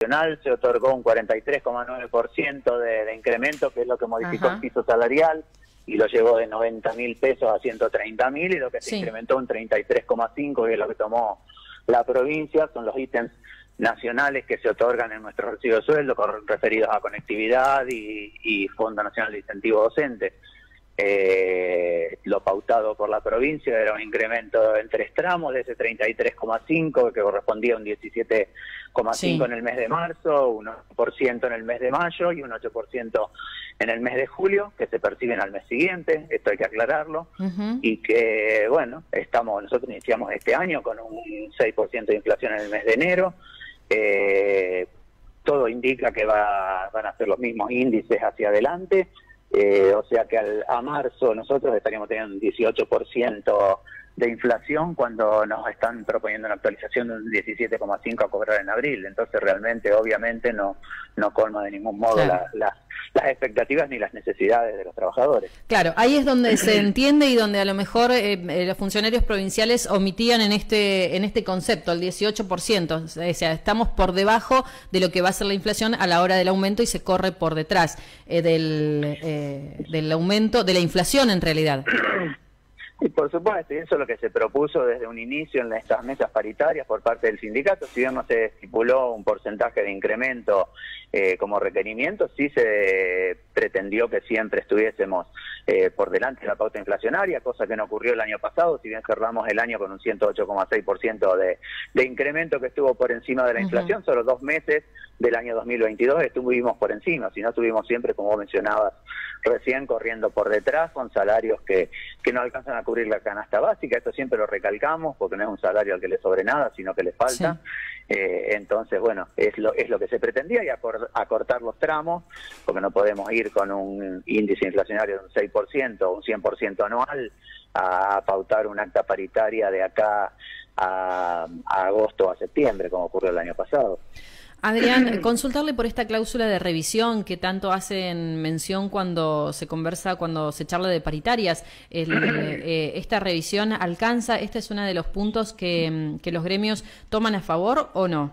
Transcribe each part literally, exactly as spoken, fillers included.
nacional se otorgó un cuarenta y tres coma nueve por ciento de, de incremento, que es lo que modificó Ajá. el piso salarial, y lo llevó de noventa mil pesos a ciento treinta mil, y lo que se sí. incrementó un treinta y tres coma cinco, que es lo que tomó la provincia, son los ítems nacionales que se otorgan en nuestro recibo de sueldo, referidos a conectividad y, y Fondo Nacional de Incentivo Docente. Eh, lo pautado por la provincia era un incremento en tres tramos de ese treinta y tres coma cinco, que correspondía a un diecisiete coma cinco sí. en el mes de marzo, un ocho por ciento en el mes de mayo y un ocho por ciento en el mes de julio, que se perciben al mes siguiente, esto hay que aclararlo, uh-huh. y que, bueno, estamos nosotros iniciamos este año con un seis por ciento de inflación en el mes de enero. Eh, todo indica que va, van a ser los mismos índices hacia adelante. Eh, o sea que al, a marzo nosotros estaríamos teniendo un dieciocho por ciento de inflación cuando nos están proponiendo una actualización de un diecisiete coma cinco a cobrar en abril. Entonces realmente, obviamente, no, no colma de ningún modo claro. la, la, las expectativas ni las necesidades de los trabajadores. Claro, ahí es donde se entiende y donde a lo mejor eh, los funcionarios provinciales omitían en este en este concepto, el dieciocho por ciento. O sea, estamos por debajo de lo que va a ser la inflación a la hora del aumento y se corre por detrás eh, del, eh, del aumento, de la inflación en realidad. Y por supuesto, y eso es lo que se propuso desde un inicio en estas mesas paritarias por parte del sindicato. Si bien no se estipuló un porcentaje de incremento eh, como requerimiento, sí se pretendió que siempre estuviésemos eh, por delante de la pauta inflacionaria, cosa que no ocurrió el año pasado, si bien cerramos el año con un ciento ocho coma seis por ciento de, de incremento que estuvo por encima de la inflación. Uh-huh. Solo dos meses del año dos mil veintidós estuvimos por encima, si no estuvimos siempre, como vos mencionabas recién, corriendo por detrás con salarios que, que no alcanzan a cubrir la canasta básica. Esto siempre lo recalcamos porque no es un salario al que le sobre nada, sino que le falta. Sí. Eh, entonces, bueno, es lo, es lo que se pretendía, y acor, acortar los tramos, porque no podemos ir con un índice inflacionario de un seis por ciento o un cien por ciento anual a pautar un acta paritaria de acá a, a agosto o a septiembre, como ocurrió el año pasado. Adrián, consultarle por esta cláusula de revisión que tanto hacen mención cuando se conversa, cuando se charla de paritarias. El, eh, ¿Esta revisión alcanza? ¿Este es uno de los puntos que, que los gremios toman a favor o no?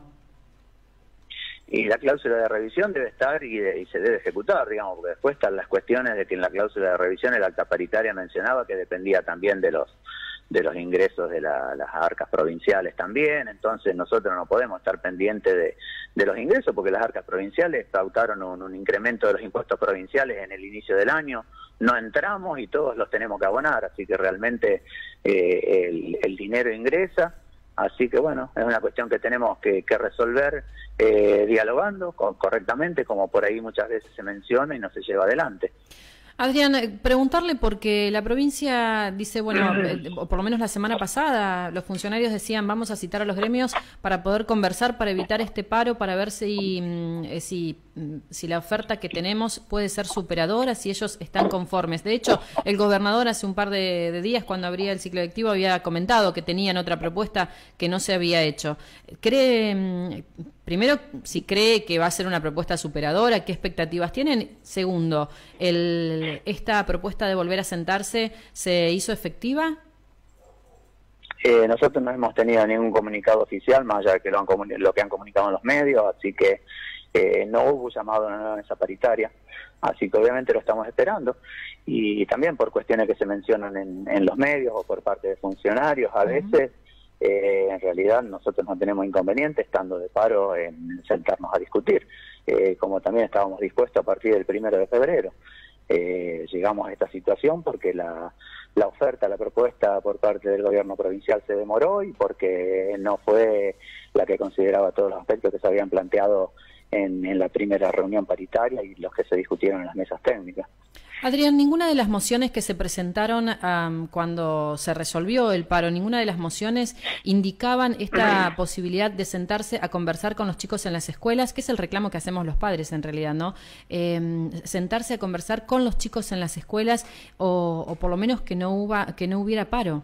Y la cláusula de revisión debe estar y, de, y se debe ejecutar, digamos, porque después están las cuestiones de que en la cláusula de revisión el acta paritaria mencionaba que dependía también de los de los ingresos de la, las arcas provinciales también. Entonces nosotros no podemos estar pendientes de, de los ingresos, porque las arcas provinciales pautaron un, un incremento de los impuestos provinciales en el inicio del año, no entramos y todos los tenemos que abonar, así que realmente eh, el, el dinero ingresa. Así que bueno, es una cuestión que tenemos que, que resolver eh, dialogando co correctamente, como por ahí muchas veces se menciona y no se lleva adelante. Adrián, preguntarle porque la provincia dice, bueno, o por lo menos la semana pasada, los funcionarios decían, vamos a citar a los gremios para poder conversar, para evitar este paro, para ver si, si, si la oferta que tenemos puede ser superadora, si ellos están conformes. De hecho, el gobernador hace un par de, de días, cuando abría el ciclo lectivo, había comentado que tenían otra propuesta que no se había hecho. ¿Cree... Primero, si cree que va a ser una propuesta superadora, ¿qué expectativas tienen? Segundo, el, ¿esta propuesta de volver a sentarse se hizo efectiva? Eh, nosotros no hemos tenido ningún comunicado oficial, más allá de que lo, han lo que han comunicado en los medios, así que eh, no hubo llamado a una nueva mesa paritaria, así que obviamente lo estamos esperando. Y también por cuestiones que se mencionan en, en los medios o por parte de funcionarios, a uh-huh. veces... Eh, en realidad nosotros no tenemos inconveniente, estando de paro, en sentarnos a discutir, eh, como también estábamos dispuestos a partir del primero de febrero. Eh, llegamos a esta situación porque la, la oferta, la propuesta por parte del gobierno provincial se demoró y porque no fue la que consideraba todos los aspectos que se habían planteado en, en la primera reunión paritaria y los que se discutieron en las mesas técnicas. Adrián, ninguna de las mociones que se presentaron um, cuando se resolvió el paro, ninguna de las mociones indicaban esta posibilidad de sentarse a conversar con los chicos en las escuelas, que es el reclamo que hacemos los padres en realidad, ¿no? Eh, sentarse a conversar con los chicos en las escuelas o, o por lo menos que no, huba, que no hubiera paro.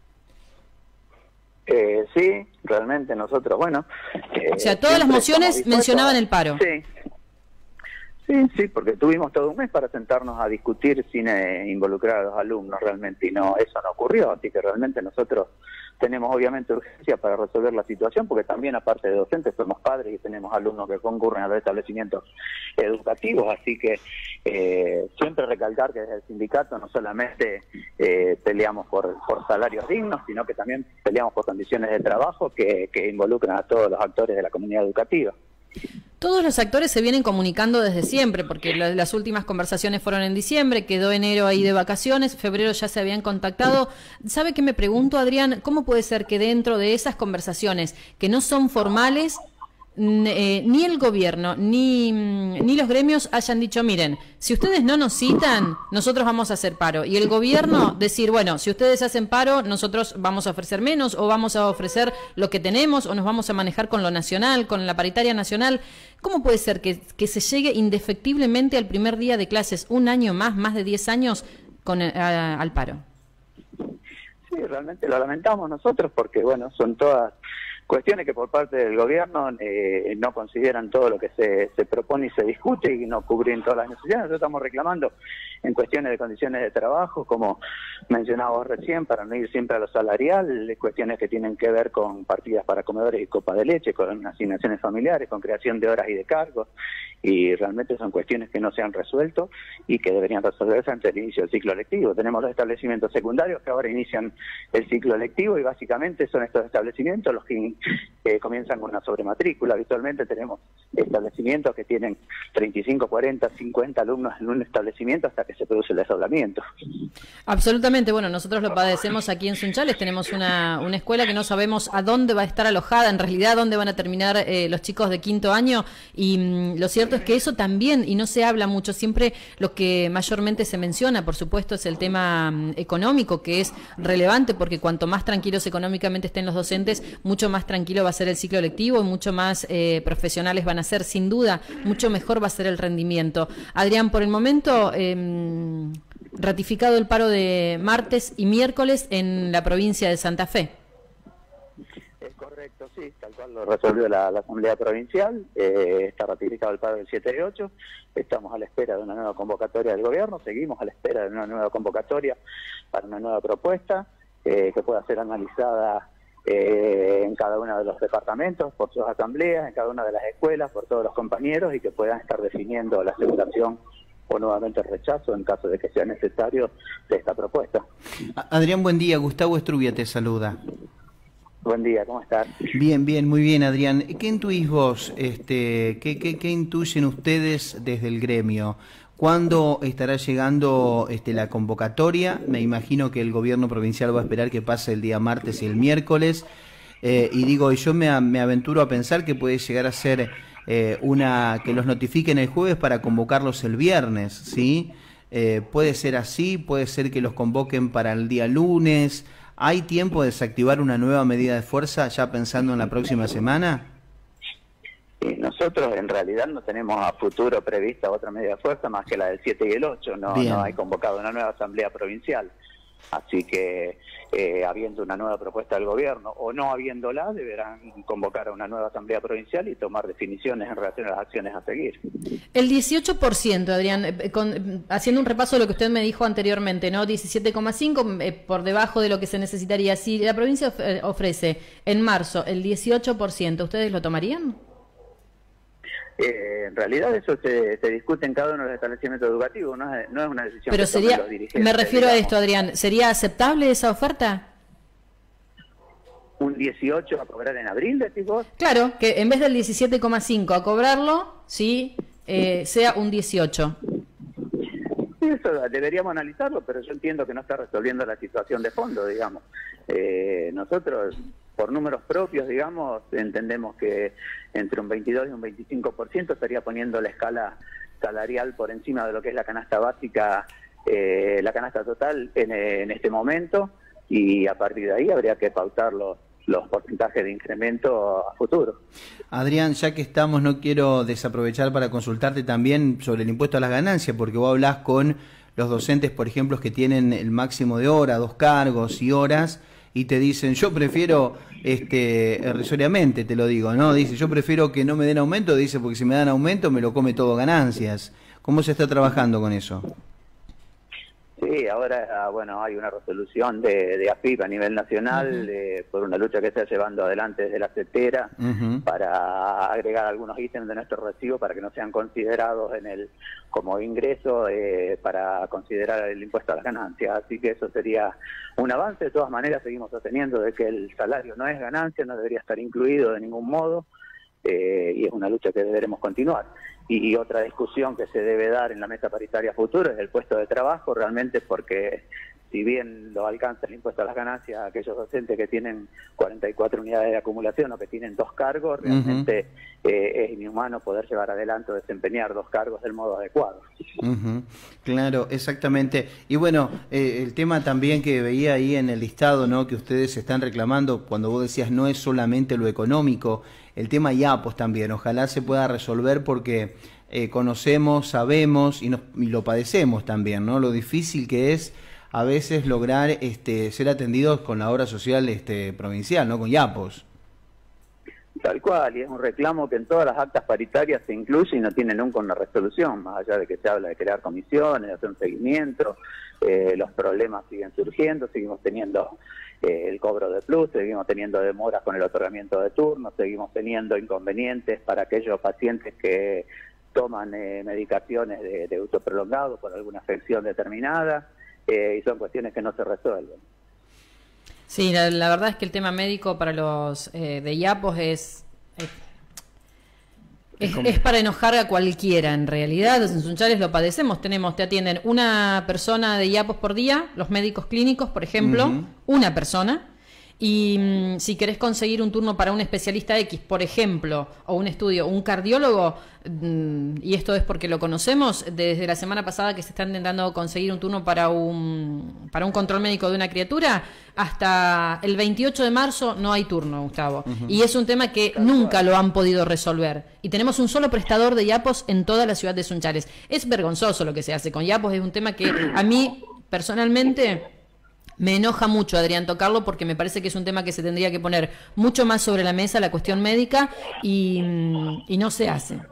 Eh, sí, realmente nosotros, bueno... Eh, o sea, todas las mociones mencionaban el paro. Sí. Sí, sí, porque tuvimos todo un mes para sentarnos a discutir sin eh, involucrar a los alumnos realmente, y no, eso no ocurrió, así que realmente nosotros tenemos obviamente urgencia para resolver la situación, porque también aparte de docentes somos padres y tenemos alumnos que concurren a los establecimientos educativos, así que eh, siempre recalcar que desde el sindicato no solamente eh, peleamos por, por salarios dignos, sino que también peleamos por condiciones de trabajo que, que involucran a todos los actores de la comunidad educativa. Todos los actores se vienen comunicando desde siempre, porque la, las últimas conversaciones fueron en diciembre, quedó enero ahí de vacaciones, febrero ya se habían contactado. ¿Sabe qué me pregunto, Adrián? ¿Cómo puede ser que dentro de esas conversaciones, que no son formales, Eh, ni el gobierno ni, ni los gremios hayan dicho, miren, si ustedes no nos citan, nosotros vamos a hacer paro? Y el gobierno decir, bueno, si ustedes hacen paro, nosotros vamos a ofrecer menos, o vamos a ofrecer lo que tenemos, o nos vamos a manejar con lo nacional, con la paritaria nacional. ¿Cómo puede ser que, que se llegue indefectiblemente al primer día de clases, un año más, más de diez años, con a, al paro? Sí, realmente lo lamentamos nosotros porque, bueno, son todas cuestiones que por parte del gobierno eh, no consideran todo lo que se, se propone y se discute y no cubren todas las necesidades. Nosotros estamos reclamando en cuestiones de condiciones de trabajo, como mencionábamos recién, para no ir siempre a lo salarial, cuestiones que tienen que ver con partidas para comedores y copa de leche, con asignaciones familiares, con creación de horas y de cargos, y realmente son cuestiones que no se han resuelto y que deberían resolverse antes del inicio del ciclo lectivo. Tenemos los establecimientos secundarios que ahora inician el ciclo lectivo y básicamente son estos establecimientos los que que comienzan con una sobrematrícula. Habitualmente tenemos establecimientos que tienen treinta y cinco, cuarenta, cincuenta alumnos en un establecimiento hasta que se produce el desdoblamiento. Absolutamente. Bueno, nosotros lo padecemos aquí en Sunchales. Tenemos una, una escuela que no sabemos a dónde va a estar alojada, en realidad dónde van a terminar eh, los chicos de quinto año, y mmm, lo cierto es que eso también, y no se habla mucho, siempre lo que mayormente se menciona, por supuesto, es el tema mmm, económico, que es relevante, porque cuanto más tranquilos económicamente estén los docentes, mucho más tranquilo va a ser el ciclo lectivo y mucho más eh, profesionales van a ser, sin duda, mucho mejor va a ser el rendimiento. Adrián, por el momento, eh, ratificado el paro de martes y miércoles en la provincia de Santa Fe. Es correcto, sí, tal cual lo resolvió la, la Asamblea Provincial, eh, está ratificado el paro del siete y ocho, estamos a la espera de una nueva convocatoria del gobierno, seguimos a la espera de una nueva convocatoria para una nueva propuesta eh, que pueda ser analizada Eh, en cada uno de los departamentos, por sus asambleas, en cada una de las escuelas, por todos los compañeros, y que puedan estar definiendo la aceptación o nuevamente el rechazo en caso de que sea necesario de esta propuesta. Adrián, buen día. Gustavo Estrubia te saluda. Buen día, ¿cómo estás? Bien, bien, muy bien, Adrián. ¿Qué intuís vos? Este, ¿qué, qué, qué intuyen ustedes desde el gremio? ¿Cuándo estará llegando este, la convocatoria? Me imagino que el gobierno provincial va a esperar que pase el día martes y el miércoles. Eh, y digo, yo me, me aventuro a pensar que puede llegar a ser eh, una que los notifiquen el jueves para convocarlos el viernes, ¿sí? Eh, puede ser así, puede ser que los convoquen para el día lunes. ¿Hay tiempo de desactivar una nueva medida de fuerza ya pensando en la próxima semana? Y nosotros en realidad no tenemos a futuro prevista otra medida de fuerza más que la del siete y el ocho, no, no hay convocado una nueva asamblea provincial. Así que, eh, habiendo una nueva propuesta del gobierno o no habiéndola, deberán convocar a una nueva asamblea provincial y tomar definiciones en relación a las acciones a seguir. El dieciocho por ciento, Adrián, eh, con, haciendo un repaso de lo que usted me dijo anteriormente, ¿no? diecisiete coma cinco eh, por debajo de lo que se necesitaría. Si la provincia of ofrece en marzo el dieciocho por ciento, ¿ustedes lo tomarían? Eh, en realidad eso se, se discute en cada uno de los establecimientos educativos, no es, no es una decisión Pero que sería, tomen los dirigentes. me refiero digamos. a esto, Adrián, ¿sería aceptable esa oferta? ¿Un dieciocho a cobrar en abril, decís vos? Claro, que en vez del diecisiete coma cinco a cobrarlo, sí, eh, sea un dieciocho. Eso deberíamos analizarlo, pero yo entiendo que no está resolviendo la situación de fondo, digamos. Eh, nosotros, por números propios, digamos, entendemos que entre un veintidós y un veinticinco por ciento estaría poniendo la escala salarial por encima de lo que es la canasta básica, eh, la canasta total en, en este momento, y a partir de ahí habría que pautar los, los porcentajes de incremento a futuro. Adrián, ya que estamos, no quiero desaprovechar para consultarte también sobre el impuesto a las ganancias, porque vos hablás con los docentes, por ejemplo, que tienen el máximo de hora, dos cargos y horas, y te dicen, yo prefiero, este, irrisoriamente te lo digo, ¿no? Dice, yo prefiero que no me den aumento, dice, porque si me dan aumento me lo come todo ganancias. ¿Cómo se está trabajando con eso? Sí, ahora bueno hay una resolución de, de A F I P a nivel nacional uh-huh. de, por una lucha que se está llevando adelante desde la CETERA uh-huh. para agregar algunos ítems de nuestro recibo para que no sean considerados en el como ingreso eh, para considerar el impuesto a las ganancias. Así que eso sería un avance. De todas maneras seguimos sosteniendo de que el salario no es ganancia, no debería estar incluido de ningún modo eh, y es una lucha que deberemos continuar. Y otra discusión que se debe dar en la mesa paritaria futura es el puesto de trabajo, realmente porque si bien lo alcanza el impuesto a las ganancias aquellos docentes que tienen cuarenta y cuatro unidades de acumulación o que tienen dos cargos, realmente uh-huh. eh, es inhumano poder llevar adelante o desempeñar dos cargos del modo adecuado. Uh-huh. Claro, exactamente. Y bueno, eh, el tema también que veía ahí en el listado, ¿no?, que ustedes están reclamando, cuando vos decías no es solamente lo económico, el tema IAPOS también, ojalá se pueda resolver porque eh, conocemos, sabemos y, nos, y lo padecemos también, ¿no?, lo difícil que es a veces lograr este, ser atendidos con la obra social este, provincial, ¿no?, con IAPOS. Tal cual, y es un reclamo que en todas las actas paritarias se incluye y no tiene nunca una resolución, más allá de que se habla de crear comisiones, de hacer un seguimiento, eh, los problemas siguen surgiendo, seguimos teniendo eh, el cobro de plus, seguimos teniendo demoras con el otorgamiento de turnos, seguimos teniendo inconvenientes para aquellos pacientes que toman eh, medicaciones de, de uso prolongado por alguna afección determinada, eh, y son cuestiones que no se resuelven. Sí, la, la verdad es que el tema médico para los eh, de IAPOS es, es, es, es para enojar a cualquiera, en realidad. En Sunchales lo padecemos, tenemos, te atienden una persona de IAPOS por día, los médicos clínicos, por ejemplo, uh-huh. una persona, y mmm, si querés conseguir un turno para un especialista X, por ejemplo, o un estudio, un cardiólogo, mmm, y esto es porque lo conocemos, desde la semana pasada que se está intentando conseguir un turno para un, para un control médico de una criatura, hasta el veintiocho de marzo no hay turno, Gustavo. Uh-huh. Y es un tema que nunca lo han podido resolver. Y tenemos un solo prestador de IAPOS en toda la ciudad de Sunchales. Es vergonzoso lo que se hace con IAPOS, es un tema que a mí, personalmente, me enoja mucho, Adrián, tocarlo, porque me parece que es un tema que se tendría que poner mucho más sobre la mesa, la cuestión médica, y, y no se hace.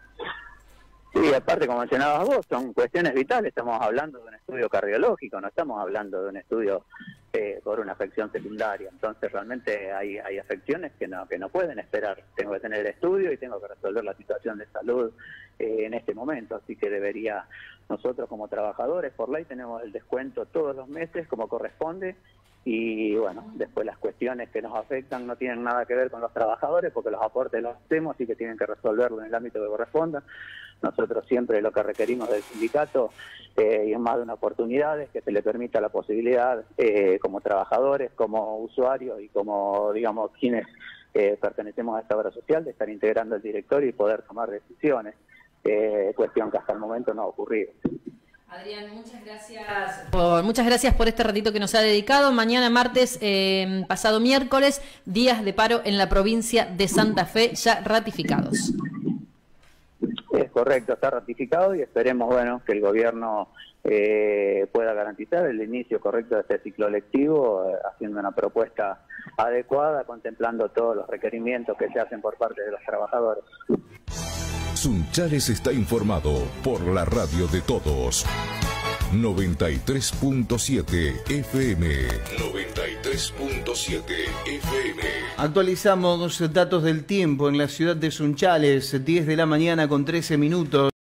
Sí, aparte, como mencionabas vos, son cuestiones vitales. Estamos hablando de un estudio cardiológico, no estamos hablando de un estudio eh, por una afección secundaria. Entonces, realmente hay, hay afecciones que no, que no pueden esperar. Tengo que tener el estudio y tengo que resolver la situación de salud eh, en este momento. Así que debería, nosotros como trabajadores, por ley, tenemos el descuento todos los meses como corresponde. Y bueno, después las cuestiones que nos afectan no tienen nada que ver con los trabajadores, porque los aportes los hacemos y que tienen que resolverlo en el ámbito que corresponda. Nosotros siempre lo que requerimos del sindicato, eh, y en más de una oportunidad, es que se le permita la posibilidad, eh, como trabajadores, como usuarios y como, digamos, quienes eh, pertenecemos a esta obra social, de estar integrando el directorio y poder tomar decisiones, eh, cuestión que hasta el momento no ha ocurrido. Adrián, muchas gracias por, muchas gracias por este ratito que nos ha dedicado. Mañana martes, eh, pasado miércoles, días de paro en la provincia de Santa Fe ya ratificados. Es correcto, está ratificado y esperemos, bueno, que el gobierno eh, pueda garantizar el inicio correcto de este ciclo lectivo, eh, haciendo una propuesta adecuada, contemplando todos los requerimientos que se hacen por parte de los trabajadores. Sunchales está informado por la radio de todos. noventa y tres punto siete F M. noventa y tres punto siete F M. Actualizamos datos del tiempo en la ciudad de Sunchales, diez de la mañana con trece minutos.